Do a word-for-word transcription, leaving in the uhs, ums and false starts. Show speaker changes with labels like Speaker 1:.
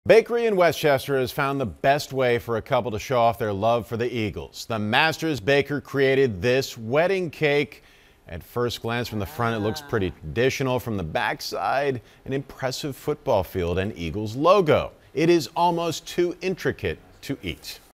Speaker 1: Bakery in Westchester has found the best way for a couple to show off their love for the Eagles. The Masters baker created this wedding cake. At first glance from the front, it looks pretty traditional. From the backside, an impressive football field and Eagles logo. It is almost too intricate to eat.